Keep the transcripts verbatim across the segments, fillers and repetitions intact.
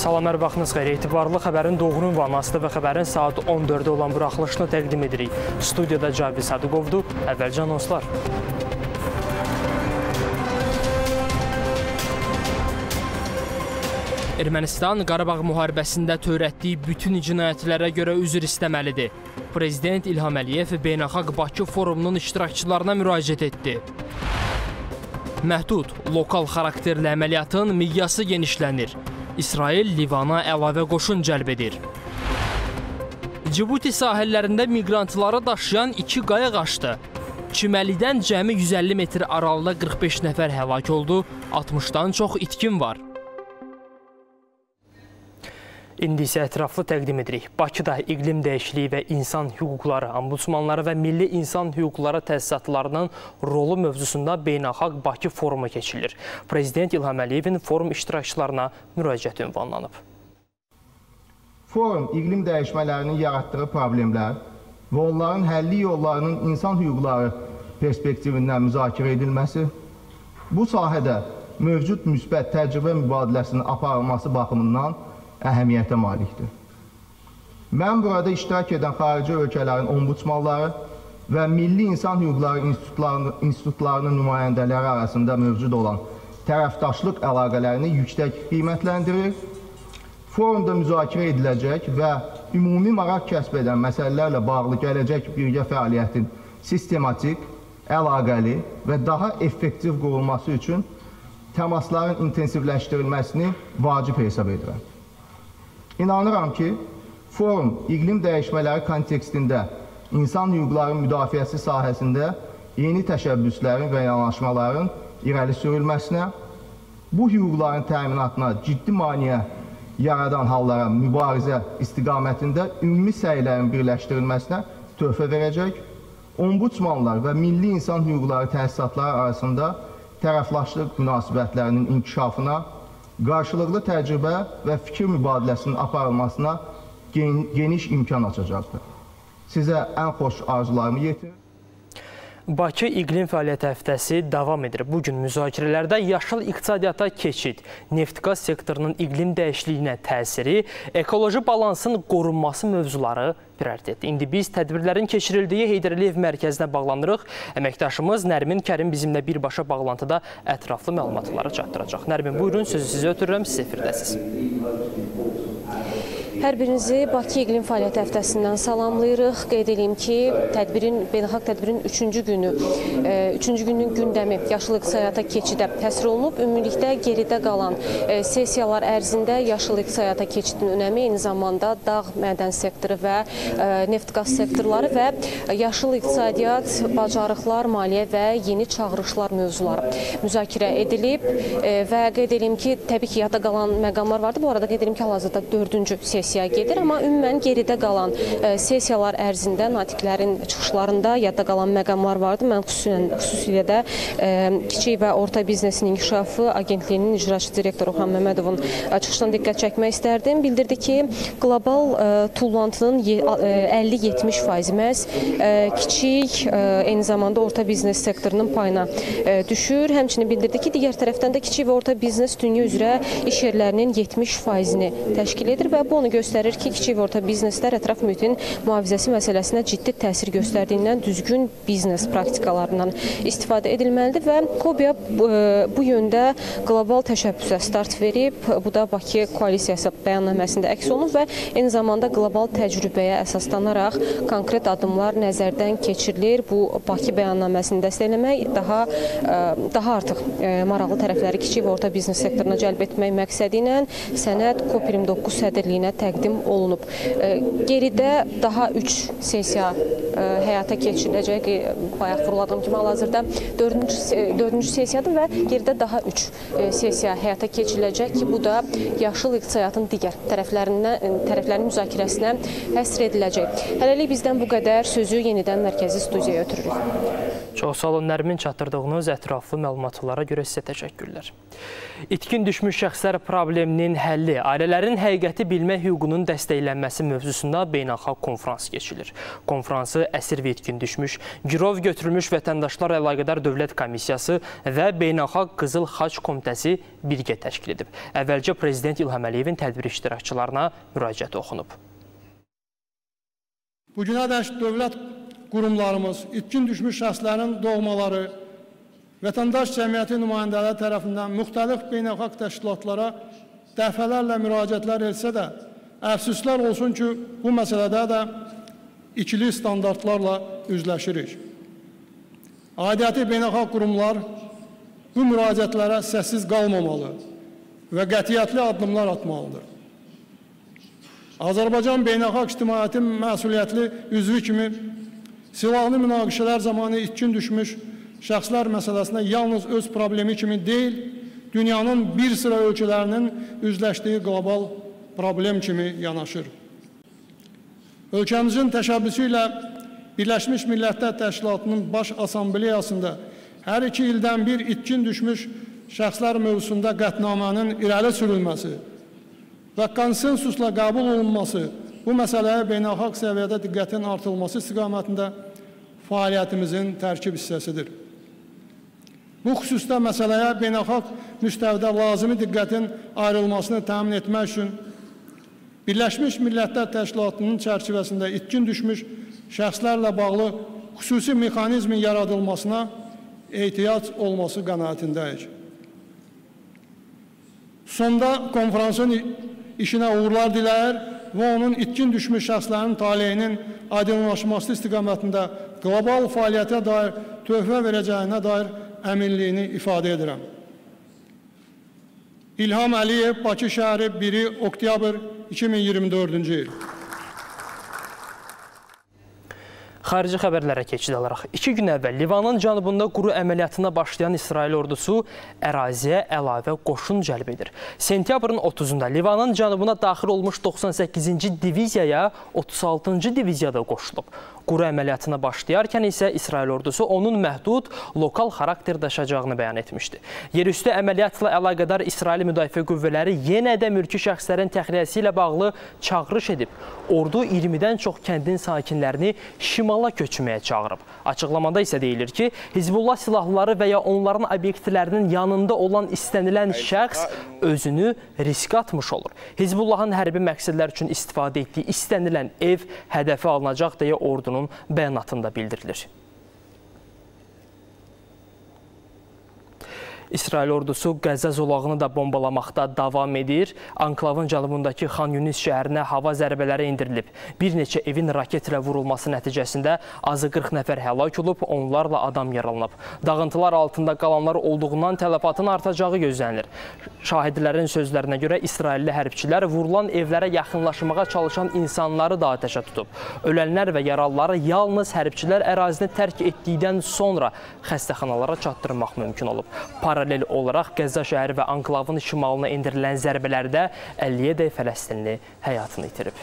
Salam, hər vaxtınız xeyir. Etibarlı xəbərin doğru ünvanasıdır və xəbərin saat on dördə olan buraxılışını təqdim edirik. Studiyada Cavi Sadıqovdur. Əvvəlcə anonslar. Ermənistan Qarabağ müharibəsində törətdiyi bütün cinayətlərə görə üzr istəməlidir. Prezident İlham Əliyev Beynəlxalq Bakı forumunun iştirakçılarına müraciət etdi. Məhdud, lokal xarakterli əməliyyatın miqyası genişlənir. İsrail Livana əlavə qoşun cəlb edir. Cibuti sahillərində miqrantları daşıyan iki qayıq aşdı. Çiməlidən cəmi yüz əlli metr aralıda qırx beş nəfər həlak oldu, altmışdan çox itkin var. İndi isə ətraflı təqdim edirik. Bakıda iqlim dəyişikliyi və insan hüquqları, ombudsmanları və milli insan hüquqları təsisatlarının rolu mövzusunda beynəlxalq Bakı forumu keçirilir. Prezident İlham Əliyevin forum iştirakçılarına müraciəti ünvanlanıb. Forum iqlim dəyişmələrinin yaratdığı problemlər və onların həlli yollarının insan hüquqları perspektivindən müzakirə edilməsi, bu sahədə mövcud müsbət təcrübə mübadiləsinin aparılması baxımından əhəmiyyətə malikdir. Mən burada iştirak edən xarici ölkələrin ombudsmanları və Milli İnsan Hüquqları institutlarının, institutlarının nümayəndələri arasında mövcud olan tərəfdaşlıq əlaqələrini yüksək qiymətləndirir. Forumda müzakirə ediləcək və ümumi maraq kəsb edən məsələlərlə bağlı gələcək birgə fəaliyyətin sistematik, əlaqəli və daha effektiv qurulması üçün təmasların intensivləşdirilməsini vacib hesab edirəm. İnanıram ki, forum iqlim dəyişmələri kontekstində insan hüquqları müdafiəsi sahəsində yeni təşəbbüslərin və yanaşmaların irəli sürülməsinə, bu hüquqların təminatına ciddi maneə yaradan hallara mübarizə istiqamətində ümumi səylərin birləşdirilməsinə töhfə verəcək, ombudsmanlar və milli insan hüquqları təsisatları arasında tərəfdaşlıq münasibətlərinin inkişafına, qarşılıqlı təcrübə və fikir mübadiləsinin aparılmasına geniş imkan açacaqdır. Sizə ən xoş arzularımı yetirir. Bakı İqlim Fəaliyyəti Həftəsi davam edir. Bugün müzakirələrdə yaşıl iqtisadiyyata keçid, neft-qaz sektorunun iqlim dəyişikliyinə təsiri, ekoloji balansın qorunması mövzuları pirət etdi. İndi biz tədbirlərin keçirildiyi Heydər Əliyev mərkəzinə bağlanırıq. Əməkdaşımız Nərmin Kərim bizimlə birbaşa bağlantıda ətraflı məlumatları çatdıracaq. Nərmin, buyurun, sözü sizə ötürürəm, siz efirdəsiz. Hər birinizi Bakı İqlim Fəaliyyəti Həftəsindən salamlayırıq. Qeyd edeyim ki, tədbirin, beynəlxalq tədbirin üçüncü günü, üçüncü günün gündəmi yaşıl iqtisadiyyata keçidə həsr olunub. Ümumilikdə geridə qalan sessiyalar ərzində yaşıl iqtisadiyyata keçidin önəmi, eyni zamanda dağ mədən sektoru və neft-qaz sektorları və yaşıl iqtisadiyyat, bacarıqlar, maliyyə və yeni çağırışlar mövzuları müzakirə edilib və qeyd edeyim ki, təbii ki, yadda qalan məqamlar vardı. Bu arada qeyd edeyim ki, hal-hazırda dördüncü sessiya gedir, amma ümumən geridə qalan e, sessiyalar ərzində natiqlərin çıxışlarında yadda qalan məqamlar vardı. Mən xüsusilə, xüsusilə də e, Kiçik və Orta Biznesin İnkişafı Agentliyinin icraçı direktoru Orxan Məmmədovun çıxışdan diqqət çəkmək istərdim. Bildirdi ki, qlobal e, tullantının əlli yetmiş faizi məhz e, kiçik, e, eyni zamanda orta biznes sektorunun payına e, düşür. Həmçinin bildirdi ki, digər tərəfdən də kiçik və orta biznes dünya üzrə iş yerlərinin yetmiş faizini təşkil edir və bu onu göstərir ki, kiçik və orta bizneslər ətraf mühitin mühafizəsi məsələsinə ciddi təsir göstərdiyindən düzgün biznes praktikalarından istifadə edilməlidir və KOBİA bu yöndə qlobal təşəbbüsə start verib. Bu da Bakı koalisiyası bəyannaməsində əks olunub və eyni zamanda qlobal təcrübəyə əsaslanaraq konkret addımlar nəzərdən keçirilir. Bu Bakı bəyannaməsini dəstəkləmək, daha, daha artıq maraqlı tərəfləri kiçik və orta biznes sektoruna cəlb etmək məqsədi ilə sənəd COP iyirmi doqquz sədrliyinə təqdim olunub. Geridə daha üç sessiya həyata keçiriləcək. Bayaq vurguladığım kimi hal-hazırda dördüncü sessiyadır və geridə daha üç sessiya həyata keçiriləcək ki, bu da yaşıl iqtisadiyyatın digər tərəflərinin müzakirəsinə həsr ediləcək. Hələlik bizdən bu qədər. Sözü yenidən mərkəzi studiyaya ötürürük. Çox sağ olun, Nərmin, çatdırdığınız ətraflı məlumatlara görə sizə təşəkkürlər. İtkin düşmüş şəxslər probleminin həlli, ailələrin həqiqəti bilmə hüququnun dəstəklənməsi mövzusunda beynəlxalq konfrans keçilir. Konfransı əsir və itkin düşmüş, girov götürülmüş vətəndaşlar əlaqədar Dövlət Komissiyası və Beynəlxalq Qızıl Xaç Komitəsi birgə təşkil edib. Əvvəlcə Prezident İlham Əliyevin tədbir iştirakçılarına müraciəti oxunub. Bugünədək dövlət qurumlarımız itkin düşmüş şəxslərin doğmaları, vətəndaş cəmiyyəti nümayəndələri tərəfindən müxtəlif beynəlxalq təşkilatlara dəfələrlə müraciətlər etsə də, əfsuslar olsun ki, bu məsələdə də ikili standartlarla üzləşirik. Aidiyyəti beynəlxalq qurumlar bu müraciətlərə səssiz qalmamalı və qətiyyətli addımlar atmalıdır. Azərbaycan beynəlxalq ictimaiyyətin məsuliyyətli üzvü kimi silahlı münaqişələr zamanı itkin düşmüş şəxslər məsələsində yalnız öz problemi kimi deyil, dünyanın bir sıra ölkələrinin üzləşdiyi qlobal problem kimi yanaşır. Ölkəmizin təşəbbüsü ilə Birləşmiş Millətlər Təşkilatının Baş Assambleyasında hər iki ildən bir itkin düşmüş şəxslər mövzusunda qətnamənin irəli sürülməsi və konsensusla qəbul olunması bu məsələyə beynəlxalq səviyyədə diqqətin artırılması istiqamətində fəaliyyətimizin tərkib hissəsidir. Bu xüsusda məsələyə beynəlxalq müstəvidə lazımi diqqətin ayrılmasını təmin etmək üçün Birləşmiş Millətlər Təşkilatının çərçivəsində itkin düşmüş şəxslərlə bağlı xüsusi mexanizmin yaradılmasına ehtiyac olması qənaətindəyik. Sonda konferansın işinə uğurlar diləyir və onun itkin düşmüş şəxslərin taleyinin aydınlaşması istiqamətində qlobal fəaliyyətə dair töhfə verəcəyinə dair əminliyini ifadə edirəm. İlham Əliyev, Bakı şəhəri, bir oktyabr iki min iyirmi dördüncü il. Xarici xəbərlərə keçid alaraq. İki gün əvvəl Livanın cənubunda quru əməliyyatına başlayan İsrail ordusu əraziyə əlavə qoşun cəlb edir. Sentyabrın otuzunda Livanın cənubuna daxil olmuş doxsan səkkizinci diviziyaya otuz altıncı diviziyada qoşulub. Quru əməliyyatına başlayarkən isə İsrail ordusu onun məhdud lokal xarakter daşıyacağını bəyan etmişdi. Yerüstü əməliyyatla əlaqədar İsrail Müdafiə Qüvvələri yenə də mülki şəxslərin təxliyəsi ilə bağlı çağırış edib. Ordu iyirmidən çox kəndin sakinlərini şimala köçməyə çağırıb. Açıqlamada isə deyilir ki, Hizbullah silahlıları və ya onların obyektlərinin yanında olan istənilən şəxs özünü riskə atmış olur. Hizbullahın hərbi məqsədlər üçün istifadə etdiyi istənilən ev hədəfə alınacaq deyə ordunun bəyanatında bildirilir. İsrail ordusu Qəzza zolağını da bombalamaqda davam edir. Anklavın cənubundakı Xan Yunis şəhərinə hava zərbələri endirilib. Bir neçə evin raket ilə vurulması nəticəsində azı qırx nəfər həlak olub, onlarla adam yaralanıb. Dağıntılar altında qalanlar olduğundan tələfatın artacağı gözlənilir. Şahidlərin sözlərinə görə İsrailli hərbçilər vurulan evlərə yaxınlaşmağa çalışan insanları da atəşə tutub. Ölənlər və yaralıları yalnız hərbçilər ərazini tərk etdikdən sonra xəstəxanalara çatdırmaq mümkün olub. Paralel olaraq Qəzza şəhəri və anklavın şimalına endirilən zərbələrdə əlliyə Fələstinli həyatını itirib.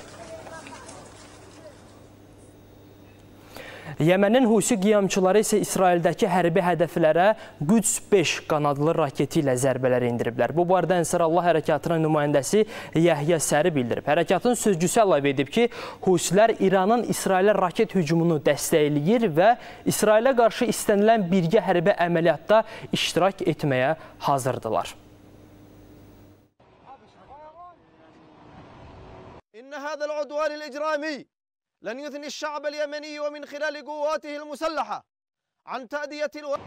Yəmənin Husi qiyamçıları isə İsraildəki hərbi hədəflərə Qüds beş qanadlı raketi ilə zərbələr indiriblər. Bu barədə Ənsarallah hərəkatının nümayəndəsi Yəhya Səri bildirib. Hərəkatın sözcüsü əlavə edib ki, Husilər İranın İsrailə raket hücumunu dəstəkləyir və İsrailə qarşı istənilən birgə hərbi əməliyyatda iştirak etməyə hazırdılar. İnne hâzel udvânil icrâmî لن يثني الشعب اليمني ومن خلال قواته المسلحة عن تأدية الو...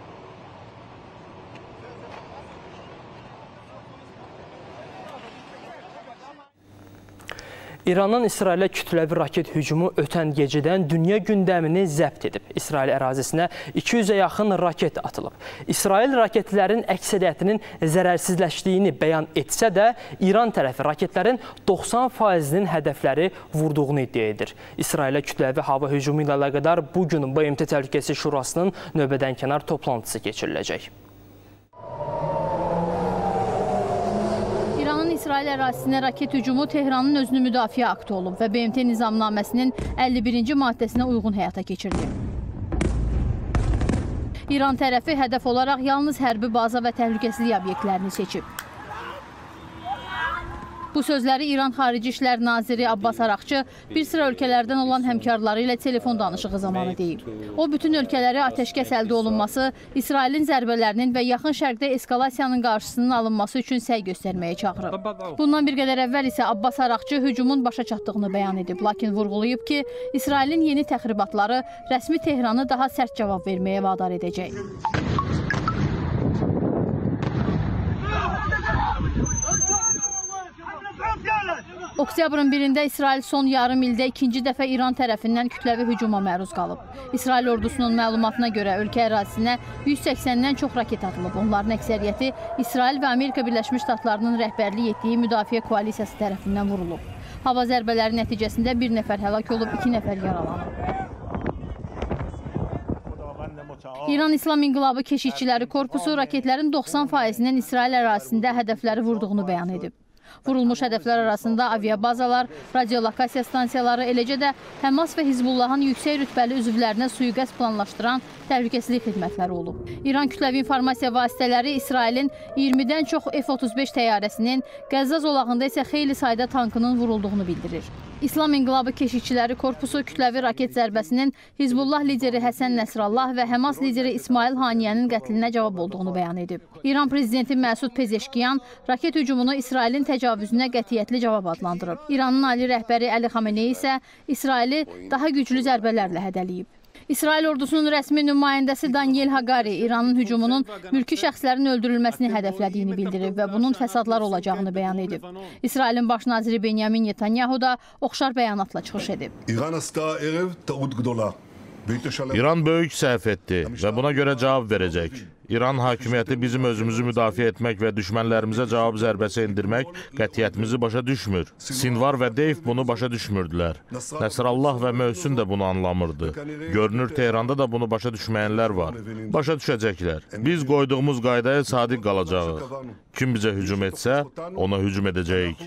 İranın İsrailə kütləvi raket hücumu ötən gecədən dünya gündəmini zəbt edib. İsrail ərazisinə iki yüzə yaxın raket atılıb. İsrail raketlərin əksəriyyətinin zərərsizləşdiyini bəyan etsə də, İran tərəfi raketlərin doxsan faizinin hədəfləri vurduğunu iddia edir. İsrailə kütləvi hava hücumu ilə əlaqədar bugün B M T Təhlükəsizlik Şurasının növbədənkənar toplantısı keçiriləcək. İsrail ərazisinə raket hücumu Tehranın özünü müdafiə aktı olub və B M T nizamnaməsinin əlli birinci maddəsinə uyğun həyata keçirilib. İran tərəfi hədəf olaraq yalnız hərbi baza və təhlükəsizlik obyektlərini seçib. Bu sözləri İran Xarici İşlər Naziri Abbas Araqçı bir sıra ölkələrdən olan həmkarları ilə telefon danışığı zamanı deyib. O, bütün ölkələrə atəşkəs əldə olunması, İsrailin zərbələrinin və yaxın şərqdə eskalasiyanın qarşısının alınması üçün səy göstərməyə çağırıb. Bundan bir qədər əvvəl isə Abbas Araqçı hücumun başa çatdığını bəyan edib, lakin vurğulayıb ki, İsrailin yeni təxribatları rəsmi Tehranı daha sərt cavab verməyə vadar edəcək. Oktyabrın birində İsrail son yarım ildə ikinci dəfə İran tərəfindən kütləvi hücuma məruz qalıb. İsrail ordusunun məlumatına görə ölkə ərazisinə yüz səksəndən çox raket atılıb. Onların əksəriyyəti İsrail və Amerika Birləşmiş Ştatlarının rəhbərlik etdiyi müdafiə koalisiyası tərəfindən vurulub. Hava zərbələri nəticəsində bir nəfər həlak olub, iki nəfər yaralanıb. İran İslam İnqilabı Keşikçiləri Korpusu raketlərin doxsan faizindən İsrail ərazisində hədəfləri vurduğunu bəyan edib. Vurulmuş hədəflər arasında aviabazalar, radiolokasiya stansiyaları, eləcə də Həmas və Hizbullahın yüksək rütbəli üzvlərinə sui-qəsd planlaşdıran təhlükəsizlik xidmətləri olub. İran kütləvi informasiya vasitələri İsrailin iyirmidən çox F otuz beş təyyarəsinin, Qəzza zolağında isə xeyli sayda tankının vurulduğunu bildirir. İslam İnqilabı Keşikçiləri Korpusu kütləvi raket zərbəsinin Hizbullah lideri Həsən Nəsrallah və Həmas lideri İsmail Haniyənin qətlinə cavab olduğunu bəyan edib. İran prezidenti Məsud Pezeşkiyan raket hücumunu İsrailin təcavüzünə qətiyyətli cavab adlandırıb. İranın ali rəhbəri Əli Xamenei isə İsraili daha güclü zərbələrlə hədələyib. İsrail ordusunun rəsmi nümayəndəsi Daniel Haqari İranın hücumunun mülki şəxslərin öldürülməsini hədəflədiyini bildirib və bunun fəsadlar olacağını bəyan edib. İsrailin baş naziri Benyamin Netanyahu da oxşar bəyanatla çıxış edib. İran böyük səhv etdi və buna görə cavab verəcək. İran hakimiyyəti bizim özümüzü müdafiə etmək və düşmənlərimizə cavab zərbəsi endirmək qətiyyətimizi başa düşmür. Sinvar və Deyf bunu başa düşmürdülər. Nəsrallah və Mövsün də bunu anlamırdı. Görünür Tehranda da bunu başa düşməyənlər var. Başa düşəcəklər. Biz qoyduğumuz qaydaya sadiq qalacağıq. Kim bizə hücum etsə, ona hücum edəcəyik.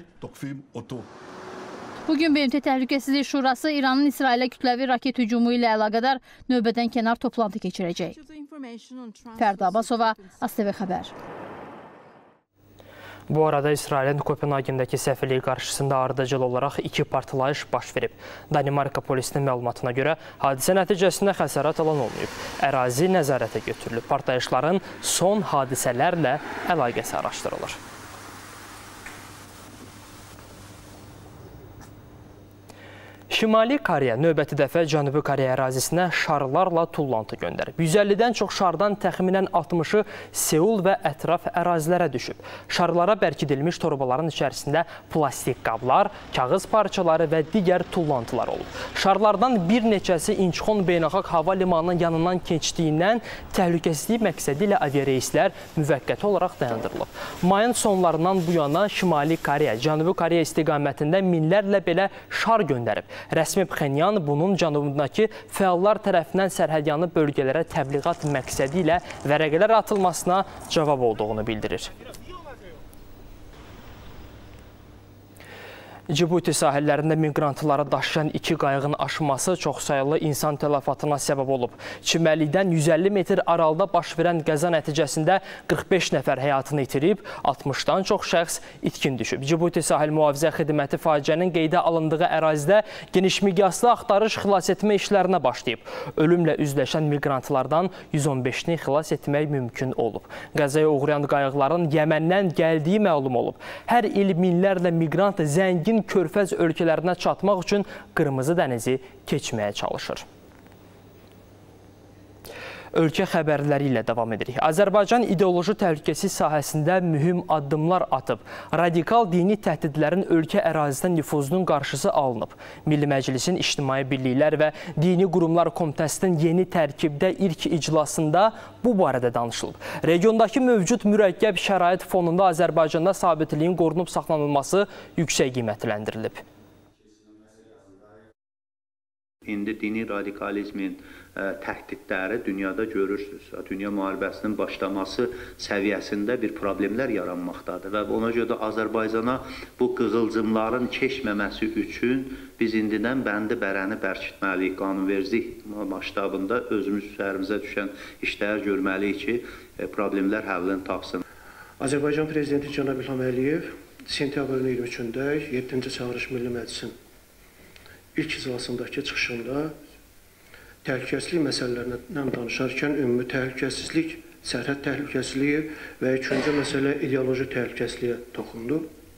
Bugün B M T Təhlükəsizlik Şurası İranın İsrailə kütləvi raket hücumu ilə əlaqədar növbədən kənar toplantı keçirəcək. Fərda Abbasova, AS T V Xəbər. Bu arada İsrailin Kopenhagendəki səfirliyi qarşısında ardıcıl olaraq iki partlayış baş verib. Danimarka polisinin məlumatına görə hadisə nəticəsində xəsarət alan olmayıb. Ərazi nəzarətə götürülüb. Partlayışların son hadisələrlə əlaqəsi araşdırılır. Şimali Koreya növbəti dəfə Cənubi Koreya ərazisinə şarlarla tullantı göndərib. yüz əllidən çox şardan təxminən altmışı Seul və ətraf ərazilərə düşüb. Şarlara bərkidilmiş torbaların içərisində plastik qablar, kağız parçaları və digər tullantılar olub. Şarlardan bir neçəsi İnçxon beynəlxalq hava limanının yanından keçdiyindən təhlükəsizlik məqsədi ilə aviareyslər müvəqqəti olaraq dayandırılıb. Mayın sonlarından bu yana Şimali Koreya, Cənubi Koreya istiqamətində minlərlə belə şar göndərib. Rəsmi Pxenyan bunun cənubundakı fəallar tərəfindən sərhədyanı bölgələrə təbliğat məqsədi ilə vərəqələr atılmasına cavab olduğunu bildirir. Cibuti sahillərində miqrantları daşıyan iki qayığın aşması çoxsaylı insan tələfatına səbəb olub. Çimərlikdən yüz əlli metr aralıda baş verən qəza nəticəsində qırx beş nəfər həyatını itirib, altmışdan çox şəxs itkin düşüb. Cibuti Sahil Mühafizə Xidməti faciənin qeydə alındığı ərazidə geniş miqyaslı axtarış xilas etmə işlərinə başlayıb. Ölümlə üzləşən miqrantlardan yüz on beşini xilas etmək mümkün olub. Qəzaya uğrayan qayıqların Yəməndən gəldiyi məlum olub. Hər il minlərlə miqrant zəngin Körfəz ölkələrinə çatmaq üçün Qırmızı dənizi keçməyə çalışır. Ölkə xəbərləri ilə davam edirik. Azərbaycan ideoloji təhlükəsizlik sahəsində mühüm addımlar atıb. Radikal dini təhdidlərin ölkə ərazidən nüfuzunun qarşısı alınıb. Milli Məclisin İctimai Birliklər və Dini Qurumlar Komitəsinin yeni tərkibdə ilk iclasında bu barədə danışılıb. Regiondakı mövcud mürəkkəb şərait fonunda Azərbaycanda sabitliyin qorunub saxlanılması yüksək qiymətləndirilib. İndi dini radikalizmin təhdidləri dünyada görürsünüz. Dünya müharibəsinin başlaması səviyyəsində bir problemlər yaranmaqdadır və ona görə də Azərbaycana bu qığılcımların keçməməsi üçün biz indidən bəndi bərəni bərkitməliyik, qanunvericilik maştabında özümüz üzərimizə düşən işlər görməliyik ki, problemlər həllini tapsın. Azərbaycan Prezidenti Cənab İlham Əliyev sentyabrın iyirmi üçündə yeddinci Çağırış Milli Məclisin ilk iclasındakı çıxışında təhlükəsizlik məsələlərindən danışarkən ümumi təhlükəsizlik, sərhəd təhlükəsizliyi və üçüncü məsələ ideoloji təhlükəsizliyə toxundu.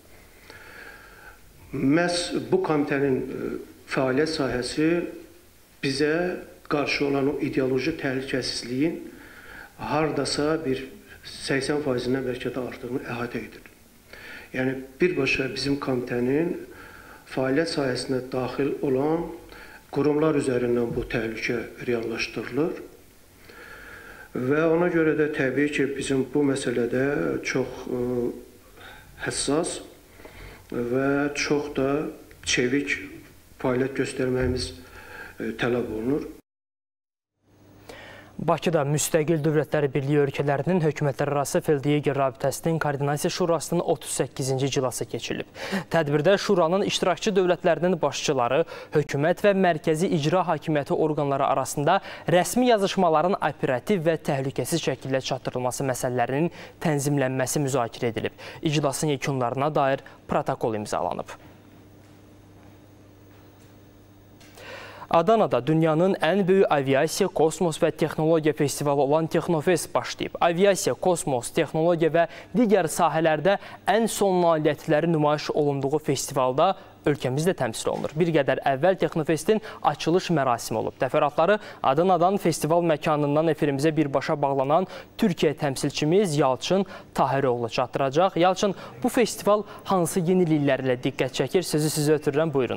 Məhz bu komitənin fəaliyyət sahəsi bizə qarşı olan o ideoloji təhlükəsizliyin hardasa bir səksən faizindən bəlkə də artığını əhatə edir. Yəni, birbaşa bizim komitənin fəaliyyət sahəsinə daxil olan qurumlar üzərindən bu təhlükə reallaşdırılır və ona görə də təbii ki, bizim bu məsələdə çox həssas və çox da çevik fəaliyyət göstərməyimiz tələb olunur. Bakıda Müstəqil Dövlətlər Birliyi ölkələrinin hökumətlərarası Feldyeger Rabitəsinin Koordinasiya Şurasının otuz səkkizinci iclası keçirilib. Tədbirdə Şuranın iştirakçı dövlətlərinin başçıları, hökumət və mərkəzi icra hakimiyyəti orqanları arasında rəsmi yazışmaların operativ və təhlükəsiz şəkildə çatdırılması məsələlərinin tənzimlənməsi müzakirə edilib. İclasın yekunlarına dair protokol imzalanıb. Adanada dünyanın ən böyük aviasiya, kosmos və texnologiya festivalı olan Texnofest başlayıb. Aviasiya, kosmos, texnologiya və digər sahələrdə ən son nailiyyətləri nümayiş olunduğu festivalda ölkəmiz də təmsil olunur. Bir qədər əvvəl Texnofestin açılış mərasimi olub. Təfərrüatları Adanadan festival məkanından efirimizə birbaşa bağlanan Türkiyə təmsilçimiz Yalçın Tahiroğlu çatdıracaq. Yalçın, bu festival hansı yeniliklərlə diqqət çəkir? Sözü sizə ötürürəm, buyurun.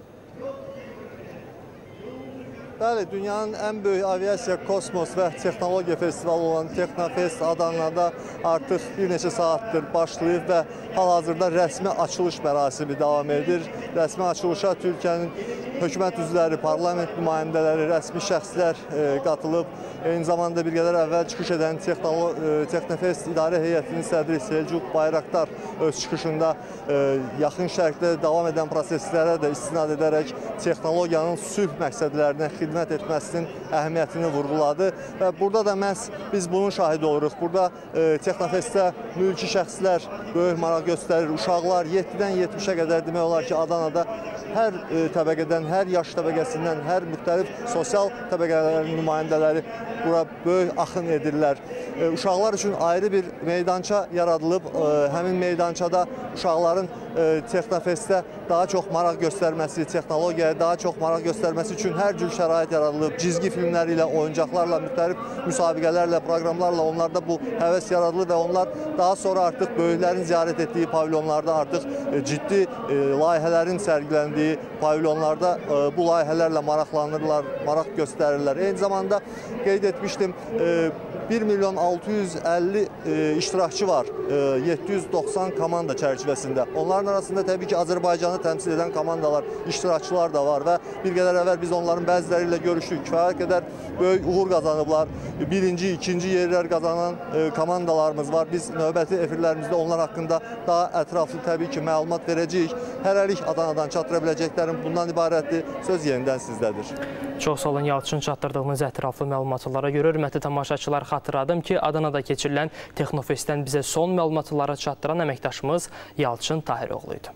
Bəli, dünyanın ən böyük aviasiya, kosmos və texnologiya festivalı olan Texnofest Adanada artıq bir neçə saatdır başlayıb və hal-hazırda rəsmi açılış mərasimi davam edir. Rəsmi açılışa Türkiyənin hökumət üzvləri, parlament nümayəndələri, rəsmi şəxslər e, qatılıb. Eyni zamanda bir qədər əvvəl çıxış edən Texnofest İdarə Heyətinin sədri Selcuq Bayraktar öz çıxışında e, yaxın şərqdə davam edən proseslərə də istinad edərək texnologiyanın sülh məqsədlərinə xidmət etməsinin əhəmiyyətini vurğuladı və burada da məhz biz bunun şahidi oluruq. Burada e, Texnofestdə mülki şəxslər böyük maraq göstərir. Uşaqlar yeddidən yetmişə qədər demək olar ki, Adanada hər e, təbəqədən, hər yaş təbəqəsindən, hər müxtəlif sosial təbəqələrin nümayəndələri bura böyük axın edirlər. E, uşaqlar üçün ayrı bir meydança yaradılıb. E, həmin meydançada uşaqların e, Texnofestdə daha çox maraq göstərməsi, texnologiyaya daha çox maraq göstərməsi üçün hər cür şərait yaradılıb. Cizgi filmləri ilə, oyuncaqlarla, müxtəlif müsabiqələrlə, proqramlarla onlarda bu həvəs yaradılır və onlar daha sonra artıq böyüklərin ziyarət etdiyi pavilyonlarda artıq e, ciddi e, layihələrin sərgiləndiyi pavilyonlarda e, bu layihələrlə maraqlanırlar, maraq göstərirlər. Eyni zamanda qeyd etmişdim, e, bir milyon altı yüz əlli e, iştirakçı var e, yeddi yüz doxsan komanda çərçivəsində. Onların arasında təbii ki, Azərbaycanı təmsil edən komandalar, iştirakçılar da var və bir qədər əvvəl biz onların bəziləri ilə görüşdük. Kifayət qədər böyük uğur qazanıblar. Birinci, ikinci yerlər qazanan e, komandalarımız var. Biz növbəti efirlərimizdə onlar haqqında daha ətraflı təbii ki, məlumat verəcəyik. Hələlik Adanadan çatdıra biləcəklərim bundan ibarətdir. Söz yenidən sizdədir. Çox sağ olun, Yalçın, çatdırdığınız ətraflı məlumatlara görə. Hörmətli tamaşaçılar, xatırladım ki, Adanada keçirilən Texnofestdən bizə son məlumatları çatdıran əməkdaşımız Yalçın Tahiroğlu idi.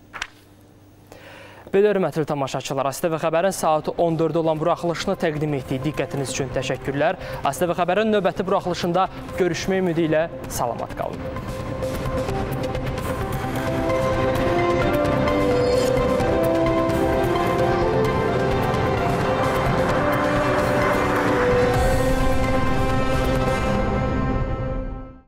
Belə hörmətli tamaşaçılar, ASTV Xəbərin saatı on dördə olan buraxılışını təqdim etdiyi diqqətiniz üçün təşəkkürlər. ASTV Xəbərin növbəti buraxılışında görüşmək ümidi ilə salamat qalın.